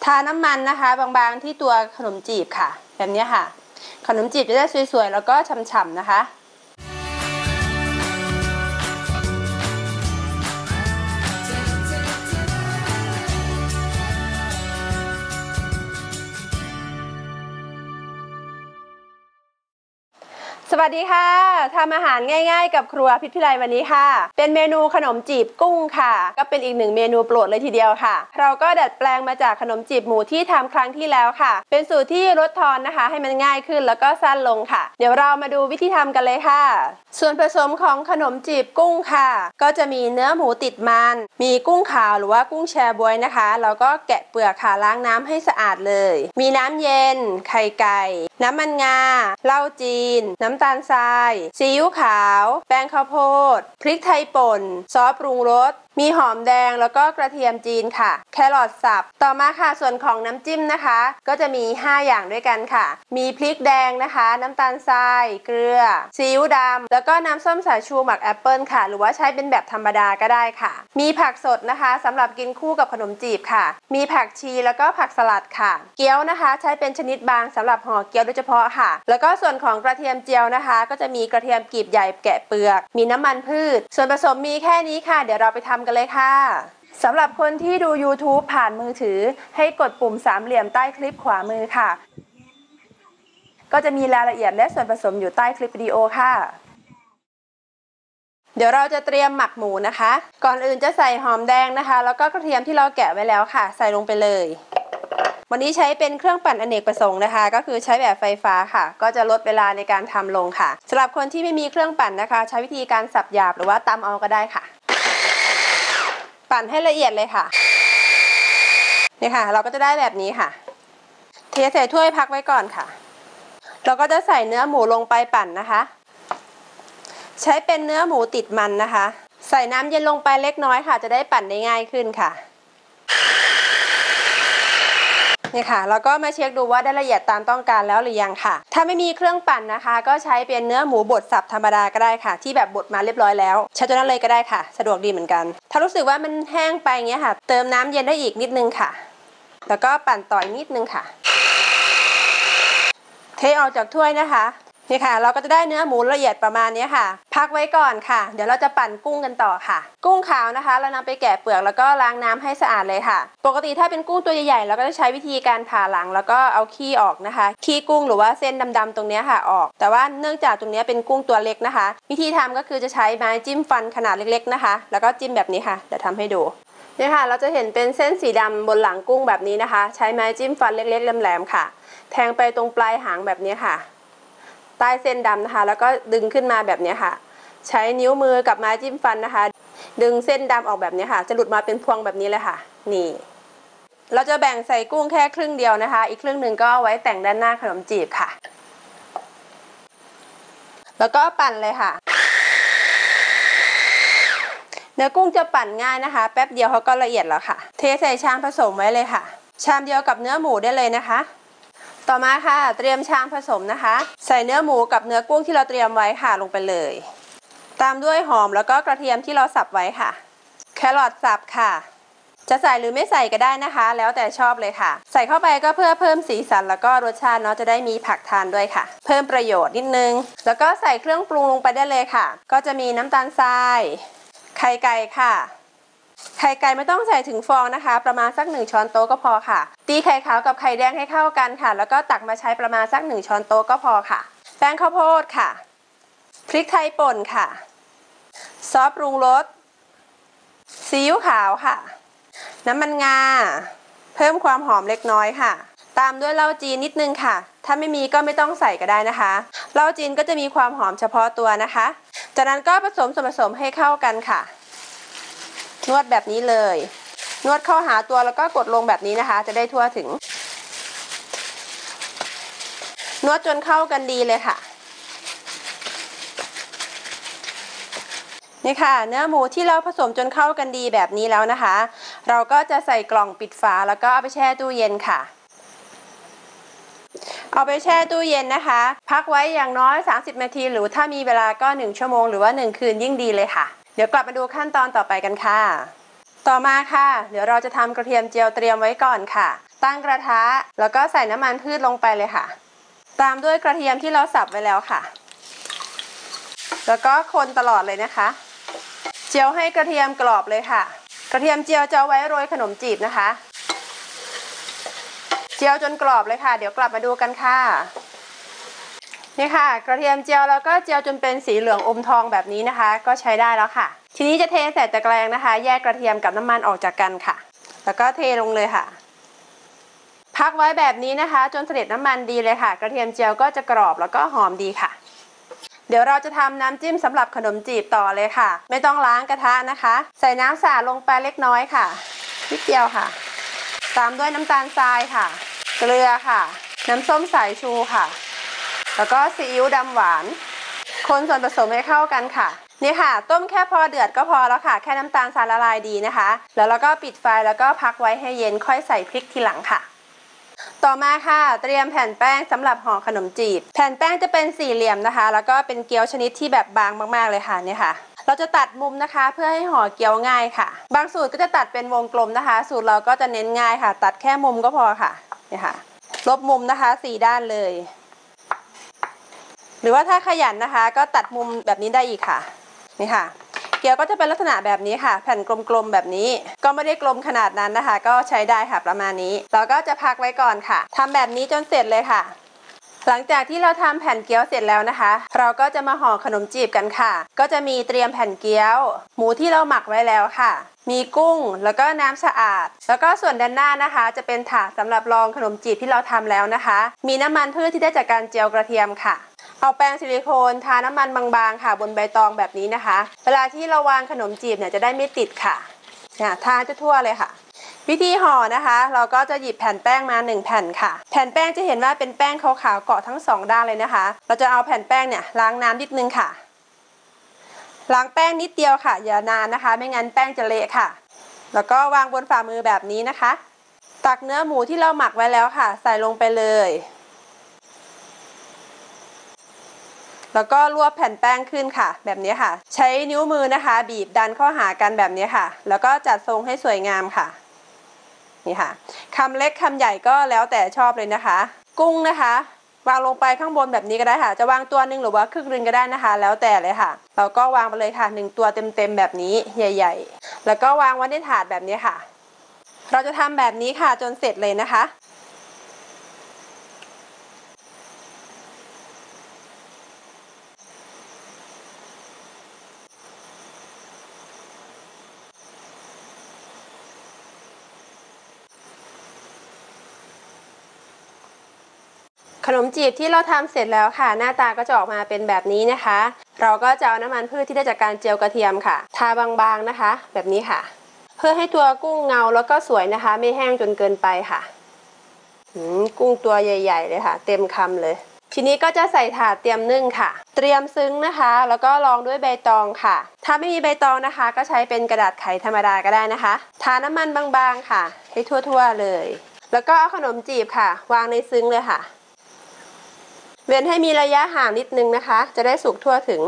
ทาน้ำมันนะคะบางๆที่ตัวขนมจีบค่ะแบบนี้ค่ะขนมจีบจะได้สวยๆแล้วก็ฉ่ำๆนะคะสวัสดีค่ะทำอาหารง่ายๆกับครัวพิษพิไลวันนี้ค่ะเป็นเมนูขนมจีบกุ้งค่ะก็เป็นอีกหนึ่งเมนูโปรดเลยทีเดียวค่ะเราก็ดัดแปลงมาจากขนมจีบหมูที่ทำครั้งที่แล้วค่ะเป็นสูตรที่ลดทอนนะคะให้มันง่ายขึ้นแล้วก็สั้นลงค่ะเดี๋ยวเรามาดูวิธีทำกันเลยค่ะส่วนผสมของขนมจีบกุ้งค่ะก็จะมีเนื้อหมูติดมันมีกุ้งขาวหรือว่ากุ้งแชบ๊วยนะคะแล้วก็แกะเปลือกค่ะล้างน้ำให้สะอาดเลยมีน้ำเย็นไข่ไก่น้ำมันงาเหล้าจีนน้ำตาลทรายซีอิ๊วขาวแป้งข้าวโพดพริกไทยป่นซอสปรุงรสมีหอมแดงแล้วก็กระเทียมจีนค่ะแครอทสับต่อมาค่ะส่วนของน้ำจิ้มนะคะก็จะมี5อย่างด้วยกันค่ะมีพริกแดงนะคะน้ำตาลทรายเกลือซีอิ๊วดำแล้วก็น้ำส้มสายชูหมักแอปเปิลค่ะหรือว่าใช้เป็นแบบธรรมดาก็ได้ค่ะมีผักสดนะคะสำหรับกินคู่กับขนมจีบค่ะมีผักชีแล้วก็ผักสลัดค่ะเกี๊ยวนะคะใช้เป็นชนิดบางสำหรับห่อเกี๊ยวโดยเฉพาะค่ะแล้วก็ส่วนของกระเทียมเจียวนะคะก็จะมีกระเทียมกลีบใหญ่แกะเปลือกมีน้ำมันพืชส่วนผสมมีแค่นี้ค่ะเดี๋ยวเราไปทำกันเลยค่ะสำหรับคนที่ดู YouTube ผ่านมือถือให้กดปุ่มสามเหลี่ยมใต้คลิปขวามือค่ะก็จะมีรายละเอียดและส่วนผสมอยู่ใต้คลิปวิดีโอค่ะเดี๋ยวเราจะเตรียมหมักหมูนะคะก่อนอื่นจะใส่หอมแดงนะคะแล้วก็กระเทียมที่เราแกะไว้แล้วค่ะใส่ลงไปเลยวันนี้ใช้เป็นเครื่องปั่นอเนกประสงค์นะคะก็คือใช้แบบไฟฟ้าค่ะก็จะลดเวลาในการทำลงค่ะสำหรับคนที่ไม่มีเครื่องปั่นนะคะใช้วิธีการสับหยาบหรือว่าตำเอาก็ได้ค่ะปั่นให้ละเอียดเลยค่ะนี่ค่ะเราก็จะได้แบบนี้ค่ะเทใส่ถ้วยพักไว้ก่อนค่ะเราก็จะใส่เนื้อหมูลงไปปั่นนะคะใช้เป็นเนื้อหมูติดมันนะคะใส่น้ำเย็นลงไปเล็กน้อยค่ะจะได้ปั่นได้ง่ายขึ้นค่ะนี่ค่ะแล้วก็มาเช็คดูว่าได้ละเอียดตามต้องการแล้วหรือยังค่ะถ้าไม่มีเครื่องปั่นนะคะก็ใช้เป็นเนื้อหมูบดสับธรรมดาก็ได้ค่ะที่แบบบดมาเรียบร้อยแล้วใช้ตัวนั้นเลยก็ได้ค่ะสะดวกดีเหมือนกันถ้ารู้สึกว่ามันแห้งไปอย่างเงี้ยค่ะเติมน้ำเย็นได้อีกนิดนึงค่ะแล้วก็ปั่นต่ออีกนิดนึงค่ะเทออกจากถ้วยนะคะนี่ค่ะเราก็จะได้เนื้อหมูละเอียดประมาณนี้ค่ะพักไว้ก่อนค่ะเดี๋ยวเราจะปั่นกุ้งกันต่อค่ะกุ้งขาวนะคะเรานำไปแกะเปลือกแล้วก็ล้างน้ำให้สะอาดเลยค่ะปกติถ้าเป็นกุ้งตัวใหญ่ๆเราก็จะใช้วิธีการผ่าหลังแล้วก็เอาขี้ออกนะคะขี้กุ้งหรือว่าเส้นดำๆตรงนี้ค่ะออกแต่ว่าเนื่องจากตรงนี้เป็นกุ้งตัวเล็กนะคะวิธีทำก็คือจะใช้ไม้จิ้มฟันขนาดเล็กๆนะคะแล้วก็จิ้มแบบนี้ค่ะเดี๋ยวทำให้ดูนี่ค่ะเราจะเห็นเป็นเส้นสีดำบนหลังกุ้งแบบนี้นะคะใช้ไม้จิ้มฟันเล็กๆแหลมๆค่ะแทงไปตรงปลายหางแบบนี้ค่ะใต้เส้นดำนะคะแล้วก็ดึงขึ้นมาแบบนี้ค่ะใช้นิ้วมือกับไม้จิ้มฟันนะคะดึงเส้นดำออกแบบนี้ค่ะจะหลุดมาเป็นพวงแบบนี้เลยค่ะนี่เราจะแบ่งใส่กุ้งแค่ครึ่งเดียวนะคะอีกครึ่งหนึ่งก็ไว้แต่งด้านหน้าขนมจีบค่ะแล้วก็ปั่นเลยค่ะเนื้อกุ้งจะปั่นง่ายนะคะแป๊บเดียวเขาก็ละเอียดแล้วค่ะเทใส่ชามผสมไว้เลยค่ะชามเดียวกับเนื้อหมูได้เลยนะคะต่อมาค่ะเตรียมชามผสมนะคะใส่เนื้อหมูกับเนื้อกุ้งที่เราเตรียมไว้ค่ะลงไปเลยตามด้วยหอมแล้วก็กระเทียมที่เราสับไว้ค่ะแครอทสับค่ะจะใส่หรือไม่ใส่ก็ได้นะคะแล้วแต่ชอบเลยค่ะใส่เข้าไปก็เพื่อเพิ่มสีสันแล้วก็รสชาติเนาะจะได้มีผักทานด้วยค่ะเพิ่มประโยชน์นิดนึงแล้วก็ใส่เครื่องปรุงลงไปได้เลยค่ะก็จะมีน้ำตาลทรายไข่ไก่ค่ะไข่ไก่ไม่ต้องใส่ถึงฟองนะคะประมาณสัก1ช้อนโต๊ะก็พอค่ะตีไข่ขาวกับไข่แดงให้เข้ากันค่ะแล้วก็ตักมาใช้ประมาณสัก1ช้อนโต๊ะก็พอค่ะแป้งข้าวโพดค่ะพริกไทยป่นค่ะซอสปรุงรสซีอิ๊วขาวค่ะน้ำมันงาเพิ่มความหอมเล็กน้อยค่ะตามด้วยเหล้าจีนนิดนึงค่ะถ้าไม่มีก็ไม่ต้องใส่ก็ได้นะคะเหล้าจีนก็จะมีความหอมเฉพาะตัวนะคะจากนั้นก็ผสมส่วนผสมให้เข้ากันค่ะนวดแบบนี้เลยนวดเข้าหาตัวแล้วก็กดลงแบบนี้นะคะจะได้ทั่วถึงนวดจนเข้ากันดีเลยค่ะนี่ค่ะเนื้อหมูที่เราผสมจนเข้ากันดีแบบนี้แล้วนะคะเราก็จะใส่กล่องปิดฝาแล้วก็เอาไปแช่ตู้เย็นค่ะเอาไปแช่ตู้เย็นนะคะพักไว้อย่างน้อย30นาทีหรือถ้ามีเวลาก็1ชั่วโมงหรือว่า1คืนยิ่งดีเลยค่ะเดี๋ยวกลับมาดูขั้นตอนต่อไปกันค่ะต่อมาค่ะเดี๋ยวเราจะทำกระเทียมเจียวเตรียมไว้ก่อนค่ะตั้งกระทะแล้วก็ใส่น้ำมันพืชลงไปเลยค่ะตามด้วยกระเทียมที่เราสับไว้แล้วค่ะแล้วก็คนตลอดเลยนะคะเจียวให้กระเทียมกรอบเลยค่ะกระเทียมเจียวจะเอาไว้โรยขนมจีบนะคะเจียวจนกรอบเลยค่ะเดี๋ยวกลับมาดูกันค่ะนี่ค่ะกระเทียมเจียวแล้วก็เจียวจนเป็นสีเหลืองอมทองแบบนี้นะคะก็ใช้ได้แล้วค่ะทีนี้จะเทใส่ตะแกรงนะคะแยกกระเทียมกับน้ำมันออกจากกันค่ะแล้วก็เทลงเลยค่ะพักไว้แบบนี้นะคะจนเสด็จน้ำมันดีเลยค่ะกระเทียมเจียวก็จะกรอบแล้วก็หอมดีค่ะเดี๋ยวเราจะทำน้ำจิ้มสำหรับขนมจีบต่อเลยค่ะไม่ต้องล้างกระทะนะคะใส่น้ำสาดลงไปเล็กน้อยค่ะนิดเดียวค่ะตามด้วยน้ำตาลทรายค่ะเกลือค่ะน้ำส้มสายชูค่ะแล้วก็ซีอิ๊วดำหวานคนส่วนผสมให้เข้ากันค่ะนี่ค่ะต้มแค่พอเดือดก็พอแล้วค่ะแค่น้ำตาลทรายละลายดีนะคะแล้วเราก็ปิดไฟแล้วก็พักไว้ให้เย็นค่อยใส่พริกทีหลังค่ะต่อมาค่ะเตรียมแผ่นแป้งสำหรับห่อขนมจีบแผ่นแป้งจะเป็นสี่เหลี่ยมนะคะแล้วก็เป็นเกี๊ยวชนิดที่แบบบางมากๆเลยค่ะนี่ค่ะเราจะตัดมุมนะคะเพื่อให้ห่อเกี๊ยวง่ายค่ะบางสูตรก็จะตัดเป็นวงกลมนะคะสูตรเราก็จะเน้นง่ายค่ะตัดแค่มุมก็พอค่ะนี่ค่ะลบมุมนะคะ4ด้านเลยหรือว่าถ้าขยันนะคะก็ตัดมุมแบบนี้ได้อีกค่ะนี่ค่ะเกี๊ยวก็จะเป็นลักษณะแบบนี้ค่ะแผ่นกลมๆแบบนี้ก็ไม่ได้กลมขนาดนั้นนะคะก็ใช้ได้ค่ะประมาณนี้เราก็จะพักไว้ก่อนค่ะทำแบบนี้จนเสร็จเลยค่ะหลังจากที่เราทำแผ่นเกี๊ยวเสร็จแล้วนะคะเราก็จะมาห่อขนมจีบกันค่ะก็จะมีเตรียมแผ่นเกี๊ยวหมูที่เราหมักไว้แล้วค่ะมีกุ้งแล้วก็น้ำสะอาดแล้วก็ส่วนด้านหน้านะคะจะเป็นถาดสำหรับรองขนมจีบที่เราทำแล้วนะคะมีน้ำมันพืชที่ได้จากการเจียวกระเทียมค่ะเอาแป้งซิลิโคนทาน้ำมันบางๆค่ะบนใบตองแบบนี้นะคะเวลาที่เราวางขนมจีบเนี่ยจะได้ไม่ติดค่ะทาทั่วๆเลยค่ะวิธีห่อนะคะเราก็จะหยิบแผ่นแป้งมา1แผ่นค่ะแผ่นแป้งจะเห็นว่าเป็นแป้งขาวๆเกาะทั้ง2ด้านเลยนะคะเราจะเอาแผ่นแป้งเนี่ยล้างน้ำนิดนึงค่ะล้างแป้งนิดเดียวค่ะอย่านานนะคะไม่งั้นแป้งจะเละค่ะแล้วก็วางบนฝ่ามือแบบนี้นะคะตักเนื้อหมูที่เราหมักไว้แล้วค่ะใส่ลงไปเลยแล้วก็รวบแผ่นแป้งขึ้นค่ะแบบนี้ค่ะใช้นิ้วมือนะคะบีบดันเข้าหากันแบบนี้ค่ะแล้วก็จัดทรงให้สวยงามค่ะนี่ค่ะคำเล็กคำใหญ่ก็แล้วแต่ชอบเลยนะคะกุ้งนะคะวางลงไปข้างบนแบบนี้ก็ได้ค่ะจะวางตัวนึงหรือว่าครึ่งนึงก็ได้นะคะแล้วแต่เลยค่ะเราก็วางไปเลยค่ะ1ตัวเต็มๆแบบนี้ใหญ่ๆแล้วก็วางไว้ในถาดแบบนี้ค่ะเราจะทำแบบนี้ค่ะจนเสร็จเลยนะคะขนมจีบที่เราทำเสร็จแล้วค่ะหน้าตาก็จะออกมาเป็นแบบนี้นะคะเราก็จะเอาน้ำมันพืชที่ได้จากการเจียวกระเทียมค่ะทาบางๆนะคะแบบนี้ค่ะเพื่อให้ตัวกุ้งเงาแล้วก็สวยนะคะไม่แห้งจนเกินไปค่ะกุ้งตัวใหญ่ๆเลยค่ะเต็มคำเลยทีนี้ก็จะใส่ถาดเตรียมนึ่งค่ะเตรียมซึ้งนะคะแล้วก็รองด้วยใบตองค่ะถ้าไม่มีใบตองนะคะก็ใช้เป็นกระดาษไขธรรมดาก็ได้นะคะทาน้ำมันบางๆค่ะให้ทั่วๆเลยแล้วก็เอาขนมจีบค่ะวางในซึ้งเลยค่ะเว้นให้มีระยะห่างนิดนึงนะคะจะได้สุกทั่วถึง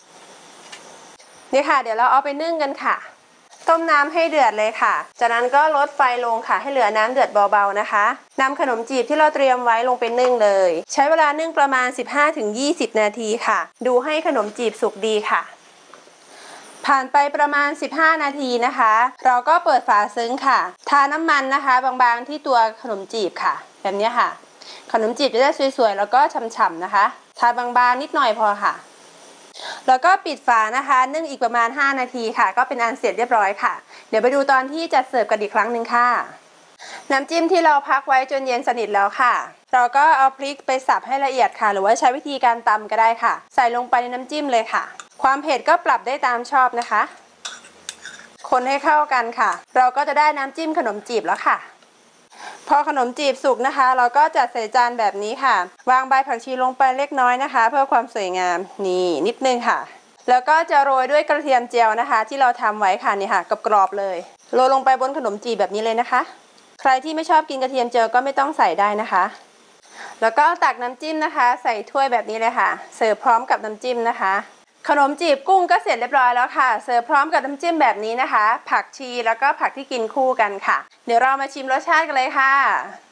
นี่ค่ะเดี๋ยวเราเอาไปนึ่งกันค่ะต้มน้ำให้เดือดเลยค่ะจากนั้นก็ลดไฟลงค่ะให้เหลือน้ำเดือดเบาๆนะคะนำขนมจีบที่เราเตรียมไว้ลงไปนึ่งเลยใช้เวลานึ่งประมาณ 15-20 นาทีค่ะดูให้ขนมจีบสุกดีค่ะผ่านไปประมาณ15นาทีนะคะเราก็เปิดฝาซึ้งค่ะทาน้ำมันนะคะบางๆที่ตัวขนมจีบค่ะแบบนี้ค่ะขนมจีบจะได้สวยๆแล้วก็ฉ่ำๆนะคะทาบางๆนิดหน่อยพอค่ะแล้วก็ปิดฝานะคะนึ่งอีกประมาณ5นาทีค่ะก็เป็นอันเสร็จเรียบร้อยค่ะเดี๋ยวไปดูตอนที่จัดเสิร์ฟกันอีกครั้งหนึ่งค่ะน้ำจิ้มที่เราพักไว้จนเย็นสนิทแล้วค่ะเราก็เอาพริกไปสับให้ละเอียดค่ะหรือว่าใช้วิธีการตำก็ได้ค่ะใส่ลงไปในน้ำจิ้มเลยค่ะความเผ็ดก็ปรับได้ตามชอบนะคะคนให้เข้ากันค่ะเราก็จะได้น้ำจิ้มขนมจีบแล้วค่ะพอขนมจีบสุกนะคะเราก็จัดใส่จานแบบนี้ค่ะวางใบผักชีลงไปเล็กน้อยนะคะเพื่อความสวยงามนี่นิดนึงค่ะแล้วก็จะโรยด้วยกระเทียมเจียวนะคะที่เราทำไว้ค่ะนี่ค่ะกรอบๆเลยโรยลงไปบนขนมจีบแบบนี้เลยนะคะใครที่ไม่ชอบกินกระเทียมเจียวก็ไม่ต้องใส่ได้นะคะแล้วก็ตักน้ำจิ้มนะคะใส่ถ้วยแบบนี้เลยค่ะเสิร์ฟพร้อมกับน้ำจิ้มนะคะขนมจีบกุ้งก็เสร็จเรียบร้อยแล้วค่ะเสิร์ฟพร้อมกับน้ำจิ้มแบบนี้นะคะผักชีแล้วก็ผักที่กินคู่กันค่ะเดี๋ยวเรามาชิมรสชาติกันเลยค่ะ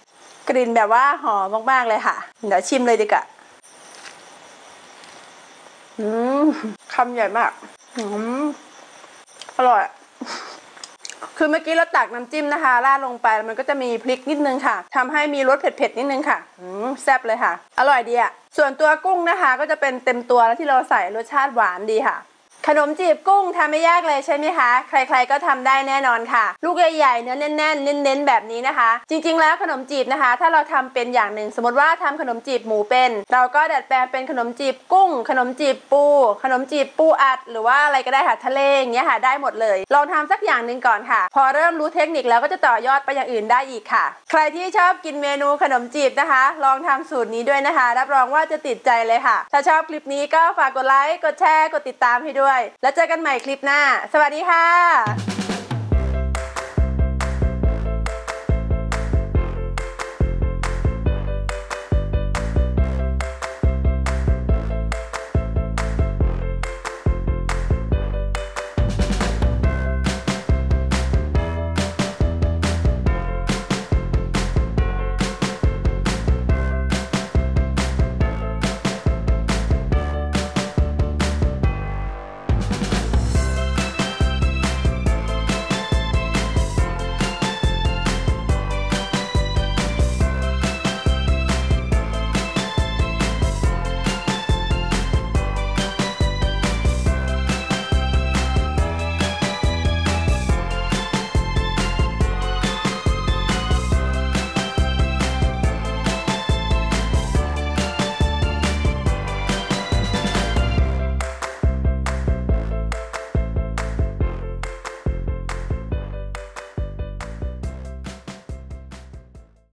กลิ่นแบบว่าหอมมากๆเลยค่ะเดี๋ยวชิมเลยดีกว่าคำใหญ่มากอร่อยคือเมื่อกี้เราตักน้ำจิ้มนะคะราดลงไปมันก็จะมีพริกนิดนึงค่ะทำให้มีรสเผ็ดๆนิดนึงค่ะแซ่บเลยค่ะอร่อยดีอ่ะส่วนตัวกุ้งนะคะก็จะเป็นเต็มตัวแล้วที่เราใส่รสชาติหวานดีค่ะขนมจีบกุ้งทำไม่ยากเลยใช่ไหมคะใครๆก็ทำได้แน่นอนค่ะลูกใหญ่ๆเนื้อแน่นๆเน้นๆแบบนี้นะคะจริงๆแล้วขนมจีบนะคะถ้าเราทำเป็นอย่างหนึ่งสมมติว่าทำขนมจีบหมูเป็นเราก็ดัดแปลงเป็นขนมจีบกุ้งขนมจีบปูขนมจีบปูอัดหรือว่าอะไรก็ได้ค่ะทะเลอย่างเงี้ยค่ะได้หมดเลยลองทำสักอย่างหนึ่งก่อนค่ะพอเริ่มรู้เทคนิคแล้วก็จะต่อยอดไปอย่างอื่นได้อีกค่ะใครที่ชอบกินเมนูขนมจีบนะคะลองทำสูตรนี้ด้วยนะคะรับรองว่าจะติดใจเลยค่ะถ้าชอบคลิปนี้ก็ฝากกดไลค์กดแชร์กดติดตามให้ด้วยแล้วเจอกันใหม่คลิปหน้าสวัสดีค่ะ